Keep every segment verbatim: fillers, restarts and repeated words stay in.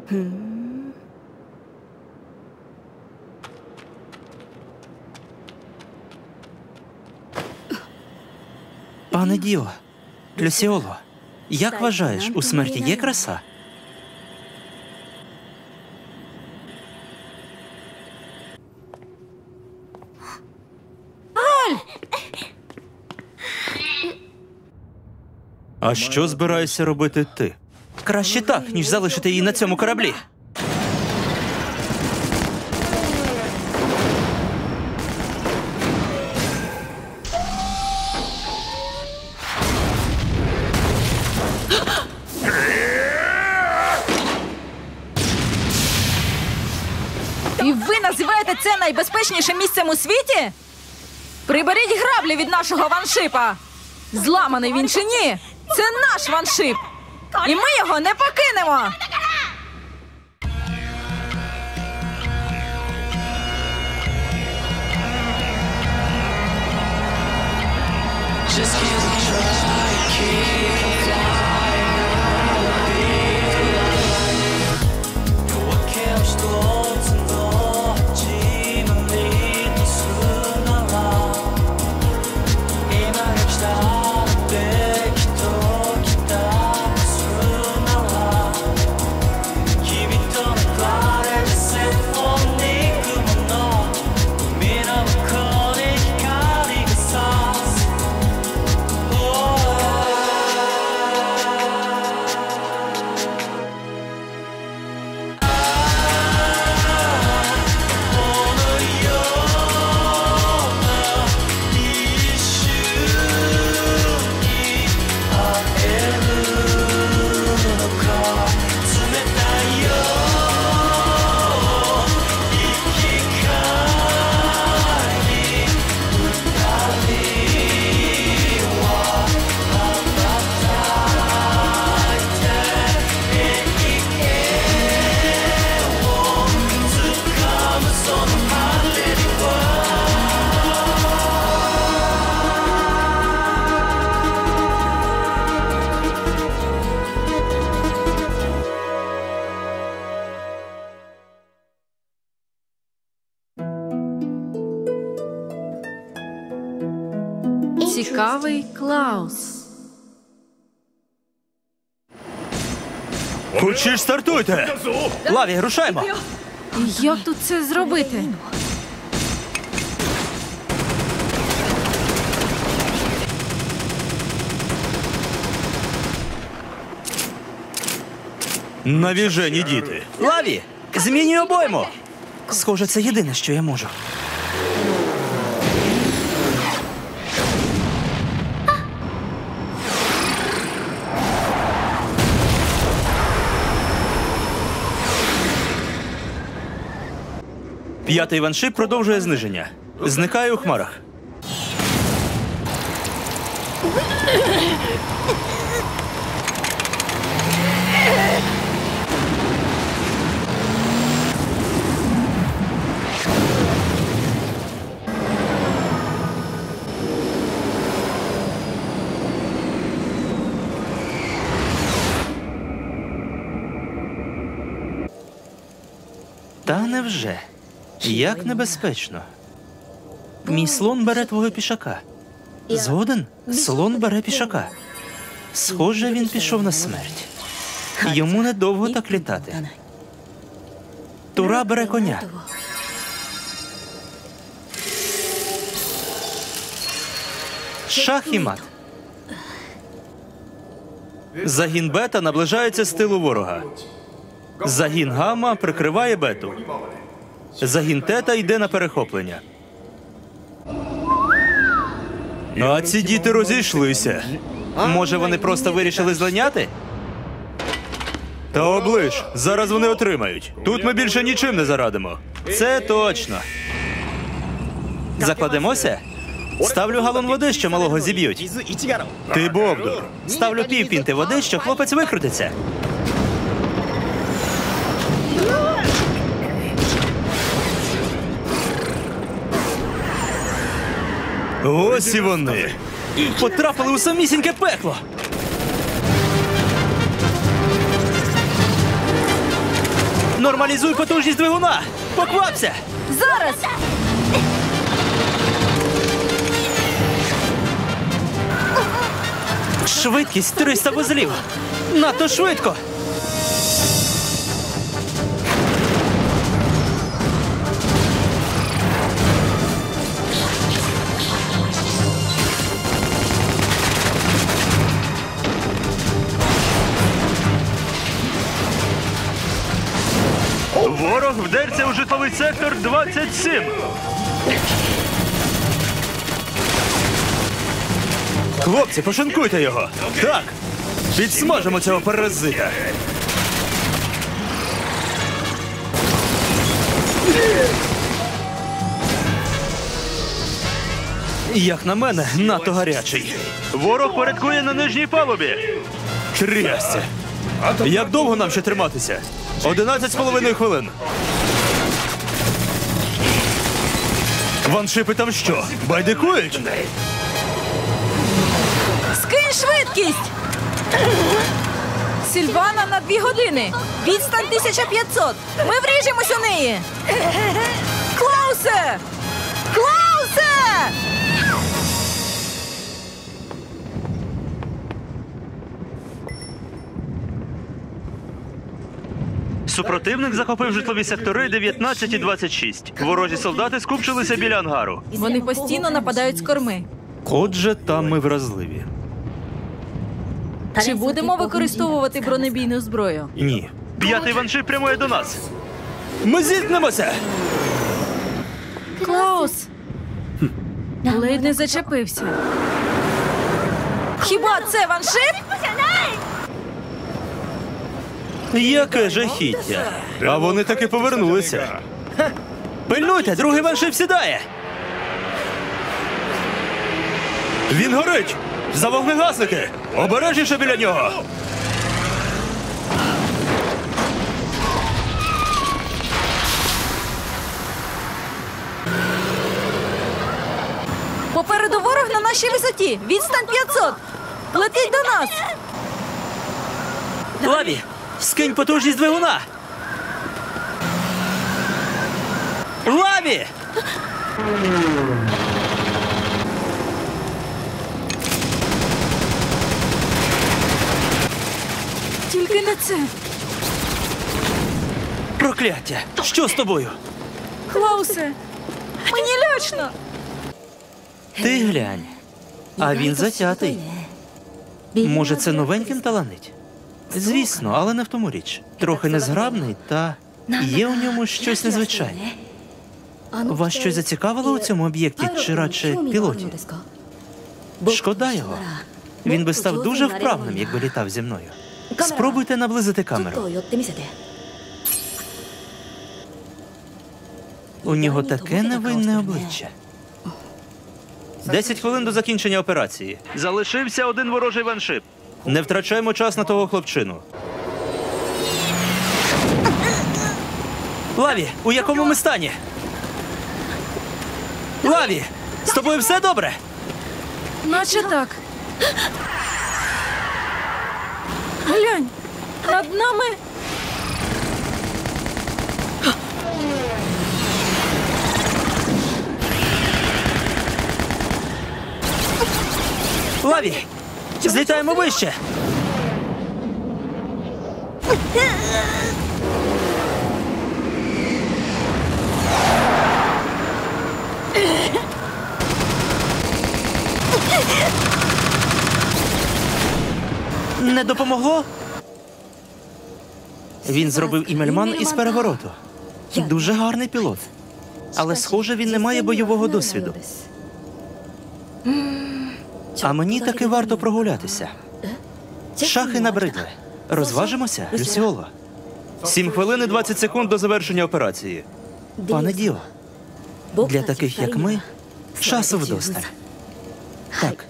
Пане Діо, Люсіоло, як вважаєш, у смерті є краса? А що збираєшся робити ти? Краще так, ніж залишити її на цьому кораблі. І ви називаєте це найбезпечнішим місцем у світі? Приберіть граблі від нашого ваншипа! Зламаний він чи ні? Це наш ваншип! І ми його не покинемо! Цікавий Клаус. Хочеш, стартуйте! Лаві, рушаймо! Як тут це зробити? Навіжені діти. Лаві, змінюй обойму! Схоже, це єдине, що я можу. П'ятий ваншип продовжує зниження. Зникає у хмарах. Та невже? Як небезпечно. Мій слон бере твого пішака. Згоден? Слон бере пішака. Схоже, він пішов на смерть. Йому недовго так літати. Тура бере коня. Шах і мат. Загін бета наближається з тилу ворога. Загін гамма прикриває бету. Загін тета йде на перехоплення. А ці діти розійшлися. Може, вони просто вирішили злиняти? Та оближ, зараз вони отримають. Тут ми більше нічим не зарадимо. Це точно. Закладемося? Ставлю галон води, що малого зіб'ють. Ти бовдур. Ставлю півпінти води, що хлопець викрутиться. Ось і вони. Потрапили у самісіньке пекло. Нормалізуй потужність двигуна! Поквапся! Зараз! Швидкість триста вузлів! Надто швидко! Ворог вдерся у житловий сектор двадцять сім. Хлопці, пошинкуйте його. Так. Підсмажимо цього паразита. Як на мене, надто гарячий. Ворог порядкує на нижній палубі. Трясся. Як довго нам ще триматися? Одинадцять з половиною хвилин. Ваншипи там що? Байдикують? Скинь швидкість! Сільвана на дві години. Відстань тисяча п'ятсот. Ми вріжемось у неї. Клаусе! Клаусе! Супротивник захопив житлові сектори дев'ятнадцять і двадцять шість. Ворожі солдати скупчилися біля ангару. Вони постійно нападають з корми. Отже, там ми вразливі. Чи будемо використовувати бронебійну зброю? Ні. П'ятий ваншип прямує до нас. Ми зіткнемося! Клаус! Ледь не зачепився. Хіба це ваншип? Яке жахіття. А вони таки повернулися. Ха. Пильнуйте, другий ваншип сідає. Він горить! За вогнегасники! Обережніше біля нього! Попереду ворог на нашій висоті. Відстань п'ятсот. Летить до нас. Лаві, скинь потужність двигуна! Лаві! Тільки не це. Прокляття! Що з тобою? Клаусе, мені лячно. Ти глянь. А він затятий. Може, це новеньким таланить? Звісно, але не в тому річ. Трохи незграбний, та є у ньому щось незвичайне. Вас щось зацікавило у цьому об'єкті, чи радше пілоті? Шкода його. Він би став дуже вправним, якби літав зі мною. Спробуйте наблизити камеру. У нього таке невинне обличчя. Десять хвилин до закінчення операції. Залишився один ворожий ваншип. Не втрачаємо час на того хлопчину. Лаві, у якому ми стані? Лаві, з тобою все добре? Наче так. Глянь, над нами. Лаві, злітаємо вище. Не допомогло? Він зробив імельман із перевороту. Дуже гарний пілот. Але, схоже, він не має бойового досвіду. А мені таки варто прогулятися. Шахи набридли. Розважимося, Люсіоло. Сім хвилин і двадцять секунд до завершення операції. Пане Діо, для таких, як ми, часу вдосталь. Так.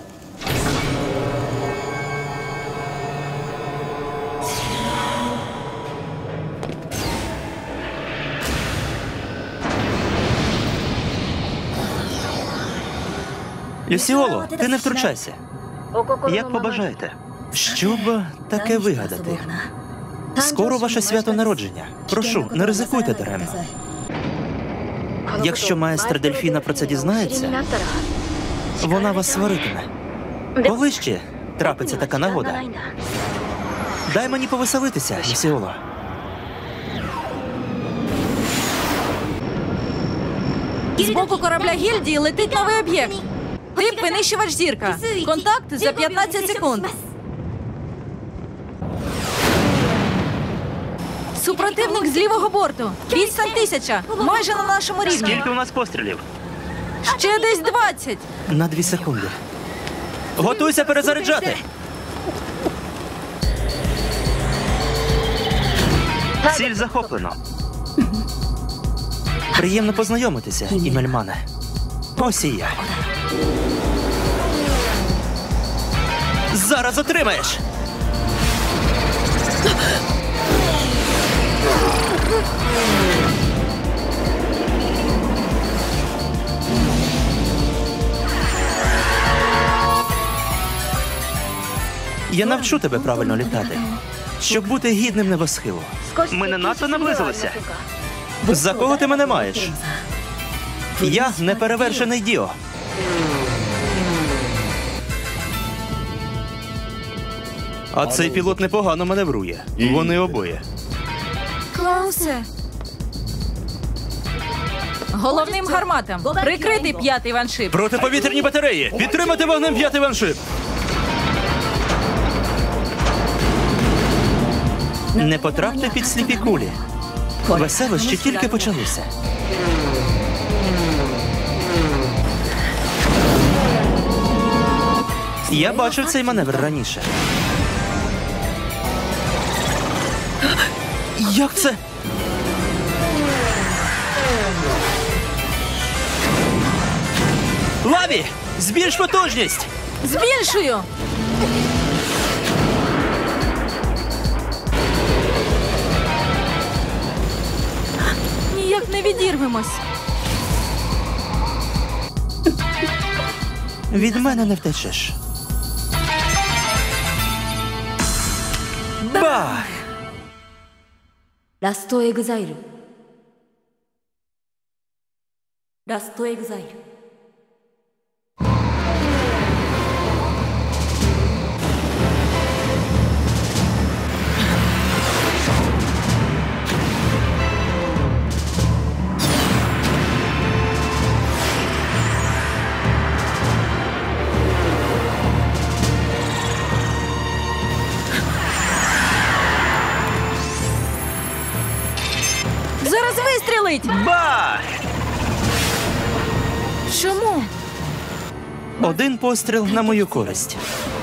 Люсіоло, ти не втручайся. Як побажаєте. Що б таке вигадати? Скоро ваше свято народження. Прошу, не ризикуйте даремно. Якщо маестра Дельфіна про це дізнається, вона вас сваритиме. Коли ще трапиться така нагода? Дай мені повеселитися, Місіоло. З боку корабля гільдії летить новий об'єкт. Тип винищувач зірка. Контакт за п'ятнадцять секунд. Супротивник з лівого борту. Відстань тисяча. Майже на нашому рівні. Скільки у нас пострілів? Ще десь двадцять. На дві секунди. Готуйся перезаряджати. Ціль захоплено. Приємно познайомитися, Імельмане. Ось і я. Зараз отримаєш! Я навчу тебе правильно літати, щоб бути гідним небосхилу. Ми не надто наблизилися. За кого ти мене маєш? Я неперевершений Діо. А цей пілот непогано маневрує. Вони обоє. Клаусе. Головним гарматам. Прикритий п'ятий ваншип. Протиповітряні батареї! Підтримати вогнем п'ятий ваншип! Не потрапте під сліпі кулі. Веселощі тільки почалися. Я бачив цей маневр раніше. Як це? Лаві! Збільш потужність! Збільшую! Ніяк не відірвемось. Від мене не втечеш. Бах! ラストエグザイルラストエグザイル Зараз вистрілить! Бах! Чому? Один постріл на мою користь.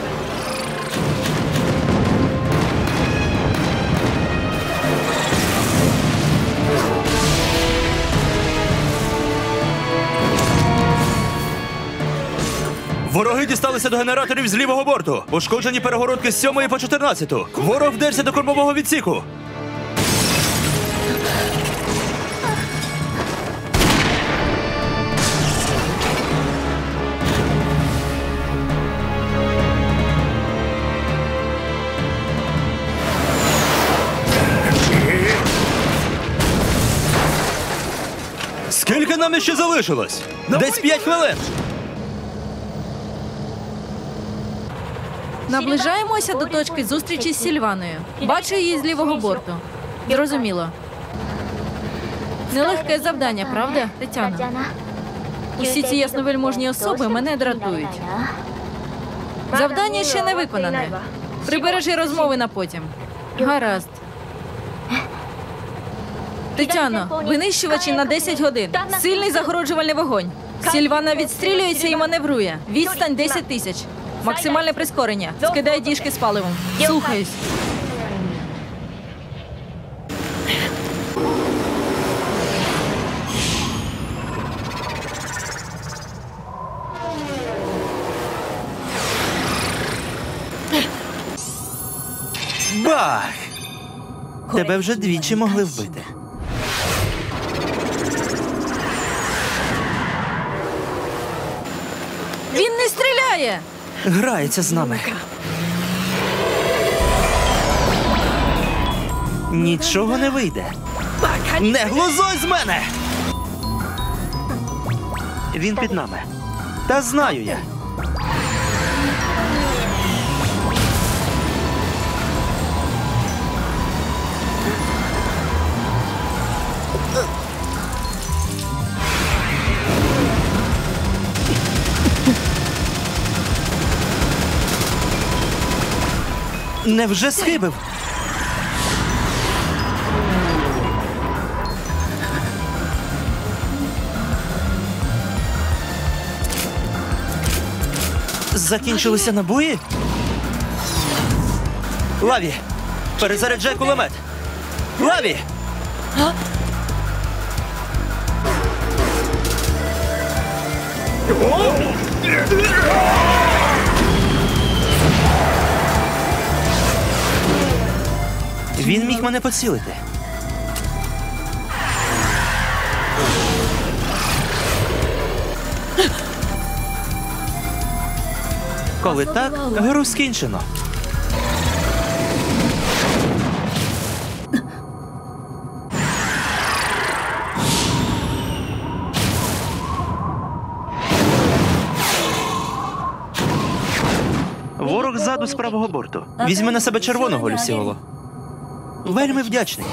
Вороги дісталися до генераторів з лівого борту. Пошкоджені перегородки з сьомої по чотирнадцяту. Ворог вдерся до кормового відсіку. Скільки нам іще залишилось? Десь п'ять хвилин. Наближаємося до точки зустрічі з Сільваною. Бачу її з лівого борту. Зрозуміло. Нелегке завдання, правда, Тетяна? Усі ці ясновельможні особи мене дратують. Завдання ще не виконане. Прибережи розмови на потім. Гаразд. Тетяно, винищувачі на десять годин. Сильний загороджувальний вогонь. Сільвана відстрілюється і маневрує. Відстань десять тисяч. Максимальне прискорення. Скидай діжки з паливом. Слухаюсь. Бах! Тебе вже двічі могли вбити. Він не стріляє! Грається з нами. Нічого не вийде. Не глузуй з мене! Він під нами. Та знаю я. Невже схибив? Закінчилися набої? Лаві! Перезаряджай кулемет! Лаві! Він міг мене поцілити. Коли так, гру скінчено. Ворог ззаду з правого борту. Візьми на себе червоного, Люсіоло. Вельми вдячний.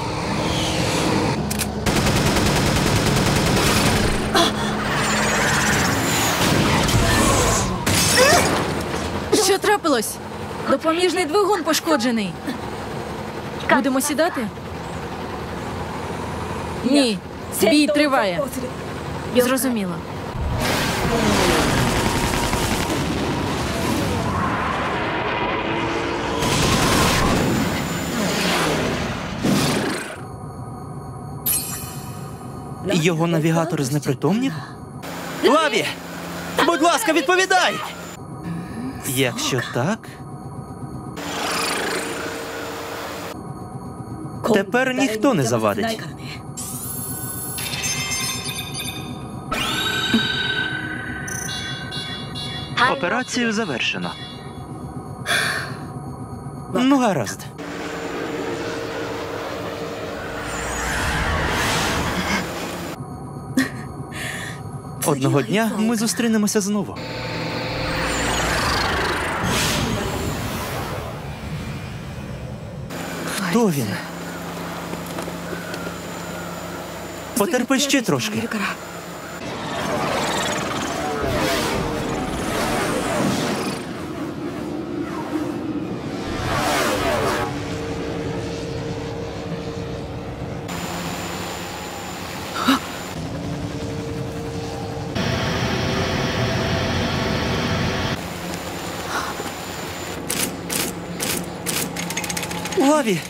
Що трапилось? Допоміжний двигун пошкоджений. Будемо сідати? Ні. Бій триває. Зрозуміло. Його навігатор знепритомнів? Лаві! Будь ласка, відповідай! Якщо так... Тепер ніхто не завадить. Операцію завершено. Ну, гаразд. Одного дня ми зустрінемося знову. Хто він? Потерпи ще трошки. Лаві!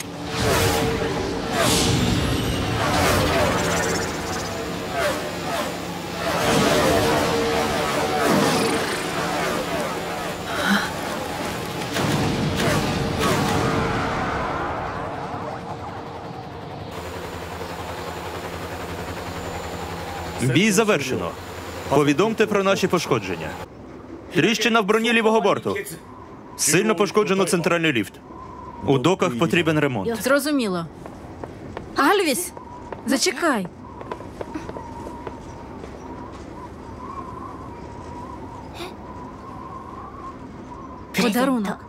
Бій завершено. Повідомте про наші пошкодження. Тріщина в броні лівого борту. Сильно пошкоджено центральний ліфт. У доках потрібен ремонт. Зрозуміло. Альвіс, зачекай. Подарунок.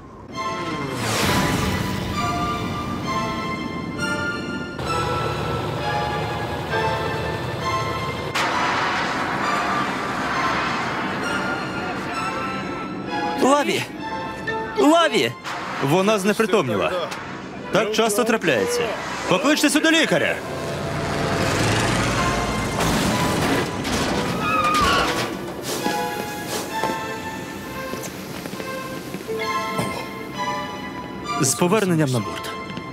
Лаві! Лаві! Вона знепритомніла. Так часто трапляється. Покличте сюди лікаря! З поверненням на борт.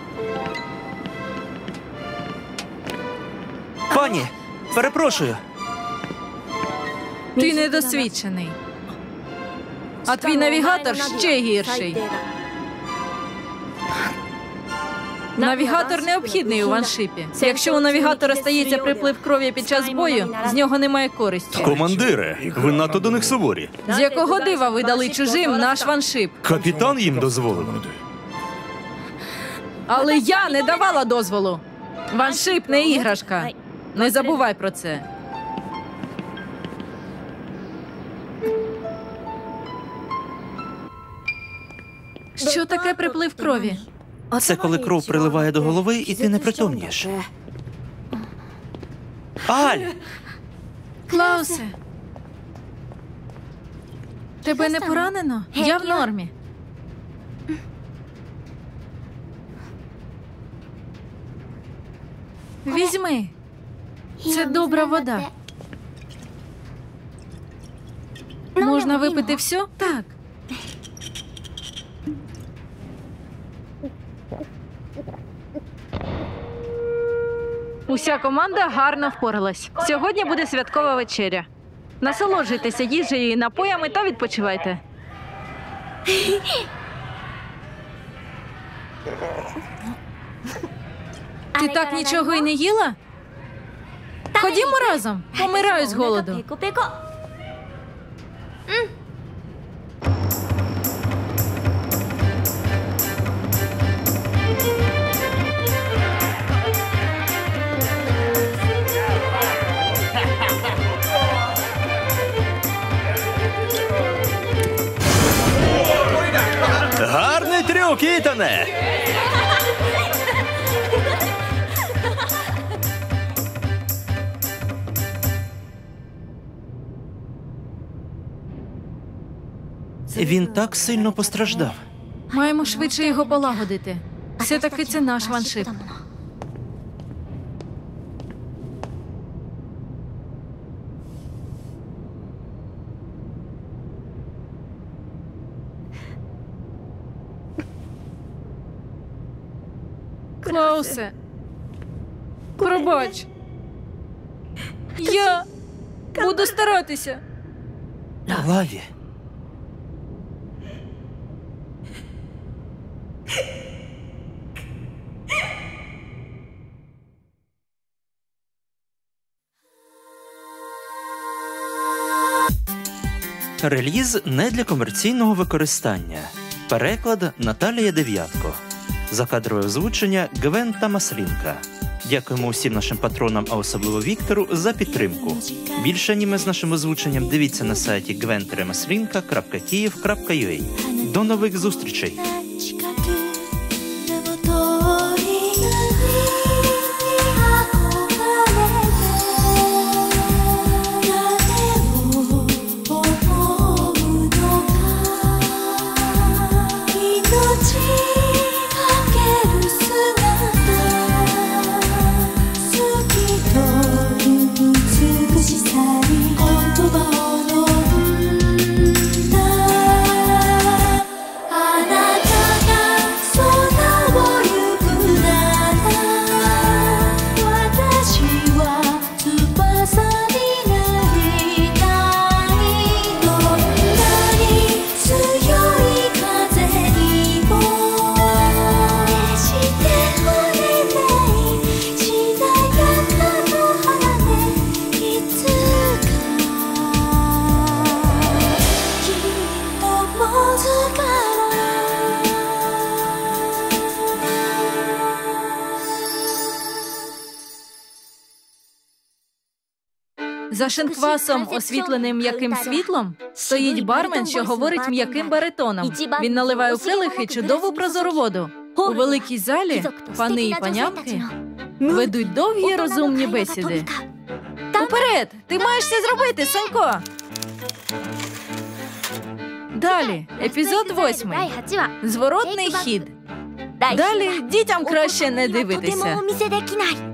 Пані, перепрошую. Ти недосвідчений. А твій навігатор ще гірший. Навігатор необхідний у ваншипі. Якщо у навігатора стається приплив крові під час бою, з нього немає користі. Командире, ви надто до них суворі. З якого дива ви дали чужим наш ваншип? Капітан їм дозволив. Але я не давала дозволу. Ваншип не іграшка. Не забувай про це. Що таке приплив крові? Це коли кров приливає до голови, і ти не притомнієш. Аль! Клаусе. Тебе не поранено? Я в нормі. Візьми. Це добра вода. Можна випити все? Так. Уся команда гарно впоралась. Сьогодні буде святкова вечеря. Насолоджуйтеся їжею і напоями та відпочивайте. Ти так нічого і не їла? Ходімо разом. Помираю з голоду. Гарний трюк, Ітане! Він так сильно постраждав. Маємо швидше його полагодити. Все-таки це наш ваншип. Клаусе, пробач. Я буду старатися. Лаві. Реліз не для комерційного використання. Переклад Наталія Дев'ятко. Закадрове озвучення Гвен та Маслінка. Дякуємо усім нашим патронам, а особливо Віктору, за підтримку. Більше аніме з нашим озвученням дивіться на сайті гвен маслінка крапка київ крапка ю а. До нових зустрічей! За шинквасом, освітленим м'яким світлом, стоїть бармен, що говорить м'яким баритоном. Він наливає у келихи чудову прозору воду. У великій залі пани і панянки ведуть довгі розумні бесіди. Уперед! Ти маєш це зробити, Сонько! Далі, епізод восьмий. Зворотний хід. Далі дітям краще не дивитися.